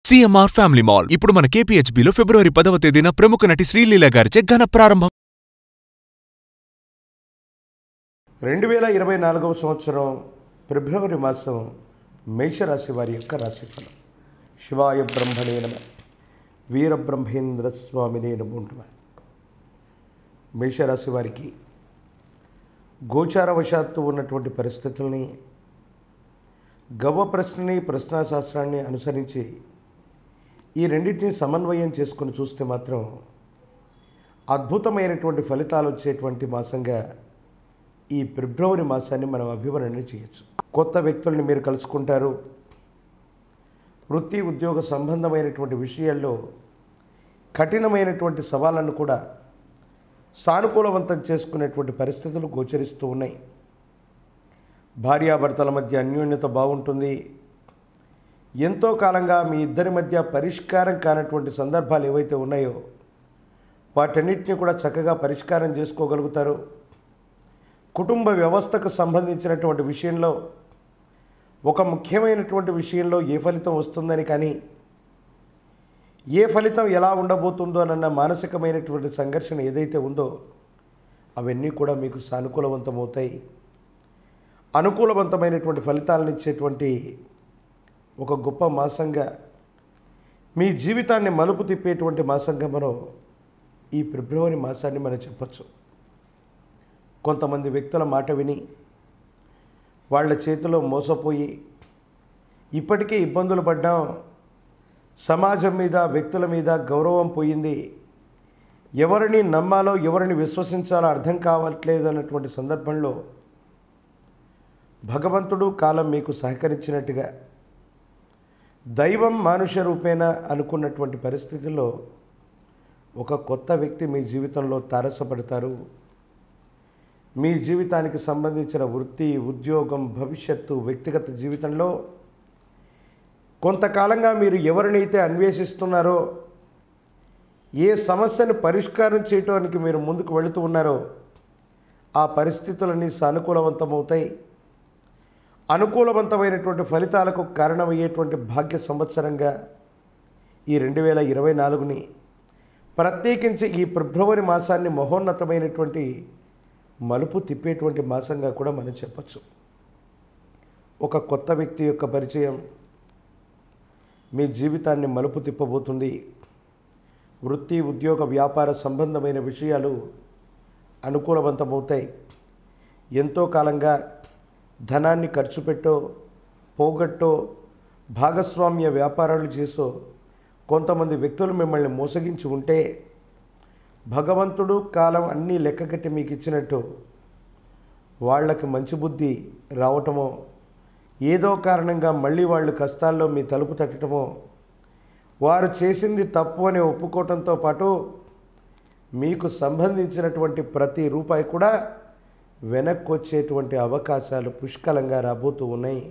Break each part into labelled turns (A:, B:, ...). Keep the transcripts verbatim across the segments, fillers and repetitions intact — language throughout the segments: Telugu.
A: సిఎంఆర్ ఫ్యామిలీ మాల్ ఇప్పుడు మన కేపీహెచ్బీలో ఫిబ్రవరి పదవ తేదీన ప్రముఖ నటి శ్రీలీల గారిచే ఘన ప్రారంభం.
B: రెండు వేల ఇరవై నాలుగవ సంవత్సరం ఫిబ్రవరి మాసం మేషరాశి వారి యొక్క రాశిఫలం. శివాయ బ్రహ్మణే నమః, వీరబ్రహ్మేంద్ర స్వామినే నమః. మేషరాశి వారికి గోచారవశాత్తు ఉన్నటువంటి పరిస్థితుల్ని, గవ్వ ప్రశ్నని, ప్రశ్నాశాస్త్రాన్ని అనుసరించి ఈ రెండింటిని సమన్వయం చేసుకుని చూస్తే మాత్రం అద్భుతమైనటువంటి ఫలితాలు వచ్చేటువంటి మాసంగా ఈ ఫిబ్రవరి మాసాన్ని మనం అభివర్ణన చేయొచ్చు. కొత్త వ్యక్తుల్ని మీరు కలుసుకుంటారు. వృత్తి ఉద్యోగ సంబంధమైనటువంటి విషయాల్లో కఠినమైనటువంటి సవాళ్ళను కూడా సానుకూలవంతం చేసుకునేటువంటి పరిస్థితులు గోచరిస్తూ ఉన్నాయి. భార్యాభర్తల మధ్య అన్యోన్యత బాగుంటుంది. ఎంతో కాలంగా మీ ఇద్దరి మధ్య పరిష్కారం కానటువంటి సందర్భాలు ఏవైతే ఉన్నాయో వాటన్నిటిని కూడా చక్కగా పరిష్కారం చేసుకోగలుగుతారు. కుటుంబ వ్యవస్థకు సంబంధించినటువంటి విషయంలో ఒక ముఖ్యమైనటువంటి విషయంలో ఏ ఫలితం వస్తుందని కానీ, ఏ ఫలితం ఎలా ఉండబోతుందో అన్న మానసికమైనటువంటి సంఘర్షణ ఏదైతే ఉందో అవన్నీ కూడా మీకు సానుకూలవంతమవుతాయి. అనుకూలవంతమైనటువంటి ఫలితాలను ఇచ్చేటువంటి ఒక గొప్ప మాసంగా, మీ జీవితాన్ని మలుపు తిప్పేటువంటి మాసంగా మనం ఈ ఫిబ్రవరి మాసాన్ని మనం చెప్పచ్చు. కొంతమంది వ్యక్తుల మాట విని వాళ్ళ చేతిలో మోసపోయి ఇప్పటికే ఇబ్బందులు పడ్డాం, సమాజం మీద, వ్యక్తుల మీద గౌరవం పోయింది, ఎవరిని నమ్మాలో ఎవరిని విశ్వసించాలో అర్థం కావట్లేదు అన్నటువంటి సందర్భంలో భగవంతుడు కాలం మీకు సహకరించినట్టుగా, దైవం మానుష రూపేణ అనుకున్నటువంటి పరిస్థితుల్లో ఒక కొత్త వ్యక్తి మీ జీవితంలో తారసపడతారు. మీ జీవితానికి సంబంధించిన వృత్తి, ఉద్యోగం, భవిష్యత్తు, వ్యక్తిగత జీవితంలో కొంతకాలంగా మీరు ఎవరినైతే అన్వేషిస్తున్నారో, ఏ సమస్యను పరిష్కారం చేయడానికి మీరు ముందుకు వెళుతూ ఉన్నారో ఆ పరిస్థితులన్నీ సానుకూలవంతమవుతాయి. అనుకూలవంతమైనటువంటి ఫలితాలకు కారణమయ్యేటువంటి భాగ్య సంవత్సరంగా ఈ రెండు వేల ఇరవై నాలుగుని, ప్రత్యేకించి ఈ ఫిబ్రవరి మాసాన్ని మహోన్నతమైనటువంటి మలుపు తిప్పేటువంటి మాసంగా కూడా మనం చెప్పచ్చు. ఒక కొత్త వ్యక్తి యొక్క పరిచయం మీ జీవితాన్ని మలుపు తిప్పబోతుంది. వృత్తి ఉద్యోగ వ్యాపార సంబంధమైన విషయాలు అనుకూలవంతమవుతాయి. ఎంతో కాలంగా ధనాన్ని ఖర్చు పెట్టో, పోగొట్టో, భాగస్వామ్య వ్యాపారాలు చేసో కొంతమంది వ్యక్తులు మిమ్మల్ని మోసగించి ఉంటే భగవంతుడు కాలం అన్నీ లెక్కగట్టి మీకు ఇచ్చినట్టు వాళ్ళకి మంచి బుద్ధి రావటమో, ఏదో కారణంగా మళ్ళీ వాళ్ళు కష్టాల్లో మీ తలుపు తట్టడమో, వారు చేసింది తప్పు అని ఒప్పుకోవటంతో పాటు మీకు సంబంధించినటువంటి ప్రతి రూపాయి కూడా వెనక్కి వచ్చేటువంటి అవకాశాలు పుష్కలంగా రాబోతూ ఉన్నాయి.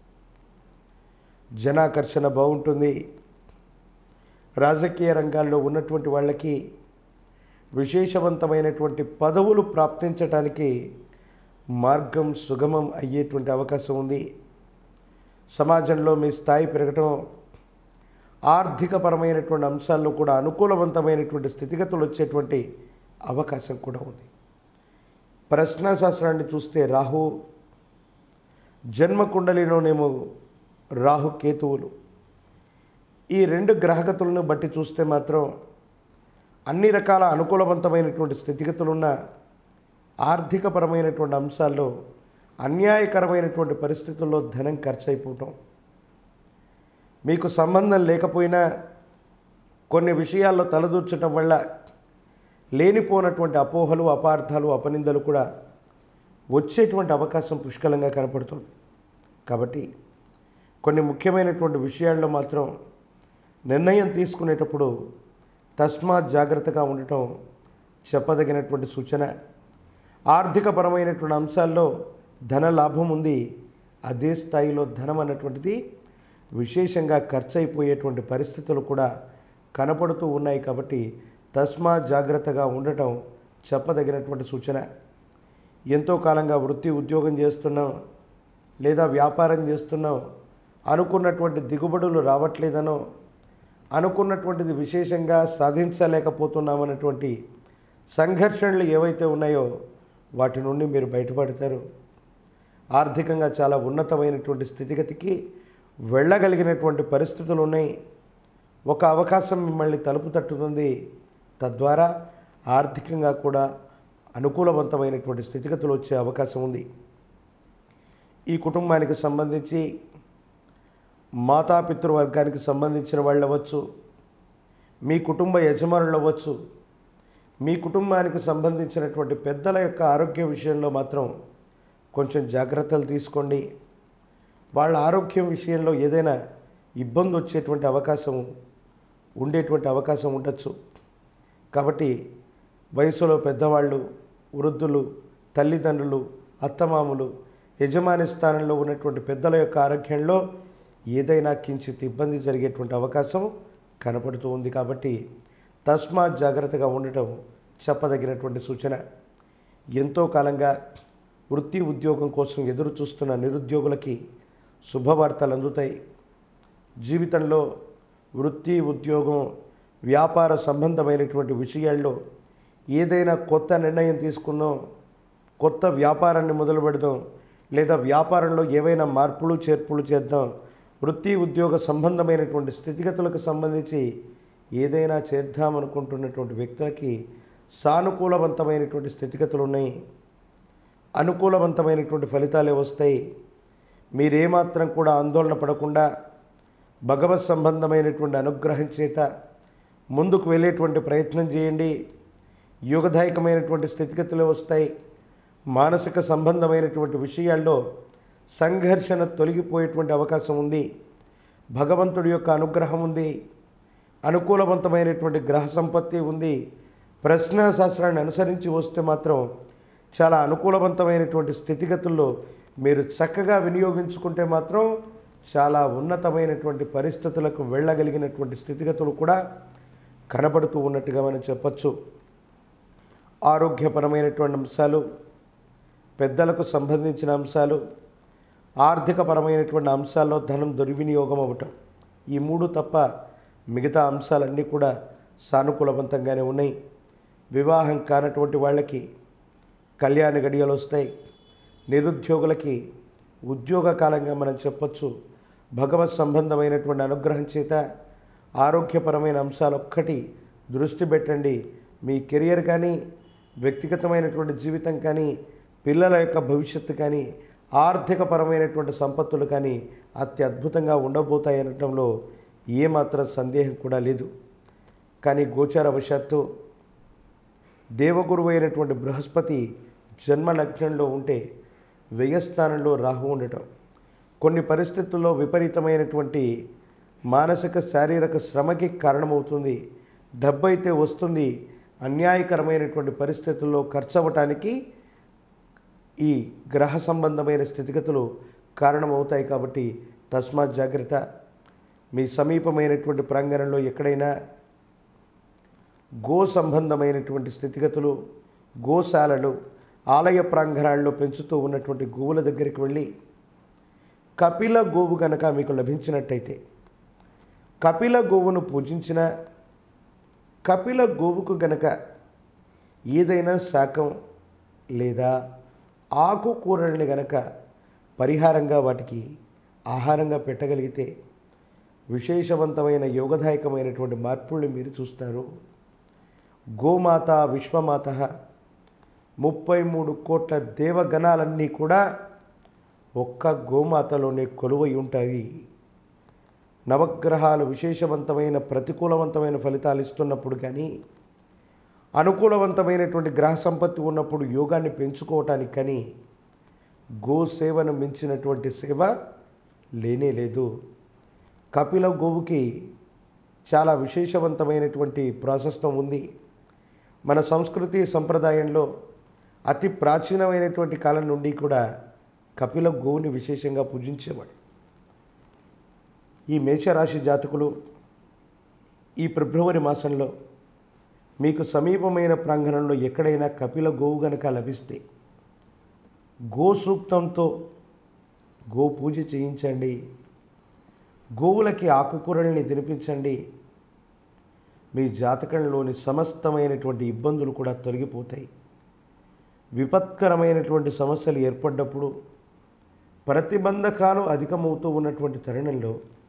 B: జనాకర్షణ బాగుంటుంది. రాజకీయ రంగాల్లో ఉన్నటువంటి వాళ్ళకి విశేషవంతమైనటువంటి పదవులు ప్రాప్తించడానికి మార్గం సుగమం అయ్యేటువంటి అవకాశం ఉంది. సమాజంలో మీ స్థాయి పెరగటం, ఆర్థికపరమైనటువంటి అంశాల్లో కూడా అనుకూలవంతమైనటువంటి స్థితిగతులు వచ్చేటువంటి అవకాశం కూడా ఉంది. ప్రశ్నాశాస్త్రాన్ని చూస్తే రాహు, జన్మకుండలిలోనేమో రాహు కేతువులు, ఈ రెండు గ్రహగతులను బట్టి చూస్తే మాత్రం అన్ని రకాల అనుకూలవంతమైనటువంటి స్థితిగతులున్న ఆర్థికపరమైనటువంటి అంశాల్లో అన్యాయకరమైనటువంటి పరిస్థితుల్లో ధనం ఖర్చు అయిపోవటం, మీకు సంబంధం లేకపోయినా కొన్ని విషయాల్లో తలదూర్చడం వల్ల లేనిపోనటువంటి అపోహలు, అపార్థాలు, అపనిందలు కూడా వచ్చేటువంటి అవకాశం పుష్కలంగా కనపడుతుంది. కాబట్టి కొన్ని ముఖ్యమైనటువంటి విషయాల్లో మాత్రం నిర్ణయం తీసుకునేటప్పుడు తస్మాత్ జాగ్రత్తగా ఉండటం చెప్పదగినటువంటి సూచన. ఆర్థికపరమైనటువంటి అంశాల్లో ధన లాభం ఉంది, అదే స్థాయిలో ధనం అన్నటువంటిది విశేషంగా ఖర్చు అయిపోయేటువంటి పరిస్థితులు కూడా కనపడుతూ ఉన్నాయి. కాబట్టి తస్మాత్ జాగ్రత్తగా ఉండటం చెప్పదగినటువంటి సూచన. ఎంతో కాలంగా వృత్తి ఉద్యోగం చేస్తున్నాం లేదా వ్యాపారం చేస్తున్నాం, అనుకున్నటువంటి దిగుబడులు రావట్లేదనో, అనుకున్నటువంటిది విశేషంగా సాధించలేకపోతున్నామన్నటువంటి సంఘర్షణలు ఏవైతే ఉన్నాయో వాటి నుండి మీరు బయటపడతారు. ఆర్థికంగా చాలా ఉన్నతమైనటువంటి స్థితిగతికి వెళ్ళగలిగినటువంటి పరిస్థితులు ఉన్నాయి. ఒక అవకాశం మిమ్మల్ని తలుపు తట్టుతుంది. తద్వారా ఆర్థికంగా కూడా అనుకూలవంతమైనటువంటి స్థితిగతులు వచ్చే అవకాశం ఉంది. ఈ కుటుంబానికి సంబంధించి మాతాపితృవర్గానికి సంబంధించిన వాళ్ళు అవ్వచ్చు, మీ కుటుంబ యజమానులు అవ్వచ్చు, మీ కుటుంబానికి సంబంధించినటువంటి పెద్దల యొక్క ఆరోగ్య విషయంలో మాత్రం కొంచెం జాగ్రత్తలు తీసుకోండి. వాళ్ళ ఆరోగ్యం విషయంలో ఏదైనా ఇబ్బంది వచ్చేటువంటి అవకాశం ఉండేటువంటి అవకాశం ఉండొచ్చు. కాబట్టి వయసులో పెద్దవాళ్ళు, వృద్ధులు, తల్లిదండ్రులు, అత్తమామలు, యజమాని స్థానంలో ఉన్నటువంటి పెద్దల యొక్క ఆరోగ్యంలో ఏదైనా కించిత్ ఇబ్బంది జరిగేటువంటి అవకాశం కనపడుతూ ఉంది. కాబట్టి తస్మాత్ జాగ్రత్తగా ఉండటం చెప్పదగినటువంటి సూచన. ఎంతో కాలంగా వృత్తి ఉద్యోగం కోసం ఎదురు చూస్తున్న నిరుద్యోగులకి శుభవార్తలు అందుతాయి. జీవితంలో వృత్తి ఉద్యోగం వ్యాపార సంబంధమైనటువంటి విషయాల్లో ఏదైనా కొత్త నిర్ణయం తీసుకుందాం, కొత్త వ్యాపారాన్ని మొదలు పెడదాం, లేదా వ్యాపారంలో ఏవైనా మార్పులు చేర్పులు చేద్దాం, వృత్తి ఉద్యోగ సంబంధమైనటువంటి స్థితిగతులకు సంబంధించి ఏదైనా చేద్దామనుకుంటున్నటువంటి వ్యక్తులకి సానుకూలవంతమైనటువంటి స్థితిగతులు ఉన్నాయి. అనుకూలవంతమైనటువంటి ఫలితాలే వస్తాయి. మీరేమాత్రం కూడా ఆందోళన పడకుండా భగవత్ సంబంధమైనటువంటి అనుగ్రహం చేత ముందుకు వెళ్ళేటువంటి ప్రయత్నం చేయండి. యోగదాయకమైనటువంటి స్థితిగతులు వస్తాయి. మానసిక సంబంధమైనటువంటి విషయాల్లో సంఘర్షణ తొలగిపోయేటువంటి అవకాశం ఉంది. భగవంతుడి యొక్క అనుగ్రహం ఉంది. అనుకూలవంతమైనటువంటి గ్రహ సంపత్తి ఉంది. ప్రశ్నాశాస్త్రాన్ని అనుసరించి వస్తే మాత్రం చాలా అనుకూలవంతమైనటువంటి స్థితిగతుల్లో మీరు చక్కగా వినియోగించుకుంటే మాత్రం చాలా ఉన్నతమైనటువంటి పరిస్థితులకు వెళ్ళగలిగినటువంటి స్థితిగతులు కూడా కనబడుతూ ఉన్నట్టుగా మనం చెప్పచ్చు. ఆరోగ్యపరమైనటువంటి అంశాలు, పెద్దలకు సంబంధించిన అంశాలు, ఆర్థికపరమైనటువంటి అంశాల్లో ధనం దుర్వినియోగం అవ్వటం, ఈ మూడు తప్ప మిగతా అంశాలన్నీ కూడా సానుకూలవంతంగానే ఉన్నాయి. వివాహం కానటువంటి వాళ్ళకి కళ్యాణ గడియలు వస్తాయి. నిరుద్యోగులకి ఉద్యోగ కాలంగా మనం చెప్పచ్చు. భగవత్ సంబంధమైనటువంటి అనుగ్రహం చేత ఆరోగ్యపరమైన అంశాలు ఒక్కటి దృష్టి పెట్టండి. మీ కెరియర్ కానీ, వ్యక్తిగతమైనటువంటి జీవితం కానీ, పిల్లల యొక్క భవిష్యత్తు కానీ, ఆర్థికపరమైనటువంటి సంపత్తులు కానీ అత్యద్భుతంగా ఉండబోతాయి అనటంలో ఏమాత్రం సందేహం కూడా లేదు. కానీ గోచారవశాత్తు దేవగురువు అయినటువంటి బృహస్పతి జన్మ లగ్నంలో ఉంటే వ్యయస్థానంలో రాహు ఉండటం కొన్ని పరిస్థితుల్లో విపరీతమైనటువంటి మానసిక శారీరక శ్రమకి కారణమవుతుంది. డబ్బు అయితే వస్తుంది, అన్యాయకరమైనటువంటి పరిస్థితుల్లో ఖర్చు అవ్వటానికి ఈ గ్రహ సంబంధమైన స్థితిగతులు కారణమవుతాయి. కాబట్టి తస్మాత్ జాగ్రత్త. మీ సమీపమైనటువంటి ప్రాంగణంలో ఎక్కడైనా గో సంబంధమైనటువంటి స్థితిగతులు, గోశాలలు, ఆలయ ప్రాంగణాల్లో పెంచుతూ ఉన్నటువంటి గోవుల దగ్గరికి వెళ్ళి కపిల గోవు కనుక మీకు లభించినట్టయితే కపిల గోవును పూజించిన, కపిల గోవుకు గనక ఏదైనా శాకం లేదా ఆకుకూరల్ని గనక పరిహారంగా వాటికి ఆహారంగా పెట్టగలిగితే విశేషవంతమైన యోగదాయకమైనటువంటి మార్పుల్ని మీరు చూస్తారు. గోమాత విశ్వమాత ముప్పై మూడు కోట్ల దేవగణాలన్నీ కూడా ఒక్క గోమాతలోనే కొలువై ఉంటాయి. నవగ్రహాలు విశేషవంతమైన ప్రతికూలవంతమైన ఫలితాలు ఇస్తున్నప్పుడు కానీ, అనుకూలవంతమైనటువంటి గ్రహ సంపత్తి ఉన్నప్పుడు యోగాన్ని పెంచుకోవటానికి కానీ గో సేవను మించినటువంటి సేవ లేనే లేదు. కపిల గోవుకి చాలా విశేషవంతమైనటువంటి ప్రాశస్తం ఉంది. మన సంస్కృతి సంప్రదాయంలో అతి ప్రాచీనమైనటువంటి కాలం నుండి కూడా కపిల గోవుని విశేషంగా పూజించేవాడు. ఈ మేషరాశి జాతకులు ఈ ఫిబ్రవరి మాసంలో మీకు సమీపమైన ప్రాంగణంలో ఎక్కడైనా కపిల గోవు గనక లభిస్తే గో సూక్తంతో గో పూజ చేయించండి. గోవులకి ఆకుకూరల్ని తినిపించండి. మీ జాతకంలోని సమస్తమైనటువంటి ఇబ్బందులు కూడా తొలగిపోతాయి. విపత్కరమైనటువంటి సమస్యలు ఏర్పడ్డప్పుడు, ప్రతిబంధకాలు అధికమవుతూ ఉన్నటువంటి తరుణంలో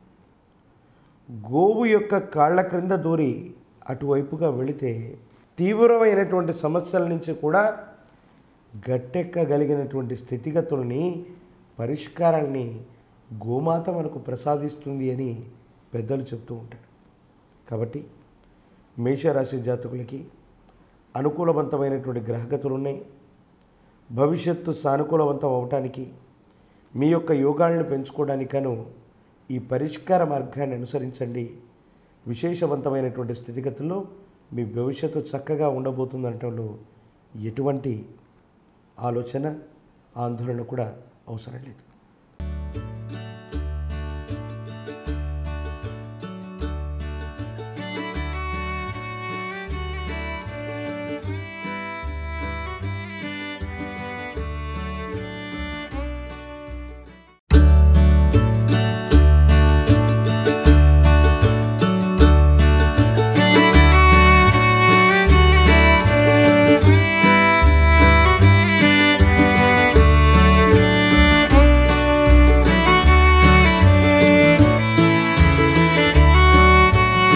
B: గోవు యొక్క కాళ్ళ క్రింద దూరి అటువైపుగా వెళితే తీవ్రమైనటువంటి సమస్యల నుంచి కూడా గట్టెక్కగలిగినటువంటి స్థితిగతుల్ని, పరిష్కారాల్ని గోమాత మనకు ప్రసాదిస్తుంది అని పెద్దలు చెప్తూ ఉంటారు. కాబట్టి మేషరాశి జాతకులకి అనుకూలవంతమైనటువంటి గ్రహగతులు ఉన్నాయి. భవిష్యత్తు సానుకూలవంతం అవటానికి, మీ యొక్క యోగాలను పెంచుకోవడానికను ఈ పరిష్కార మార్గాన్ని అనుసరించండి. విశేషవంతమైనటువంటి స్థితిగతుల్లో మీ భవిష్యత్తు చక్కగా ఉండబోతుందనటంలో ఎటువంటి ఆలోచన, ఆందోళన కూడా అవసరం లేదు.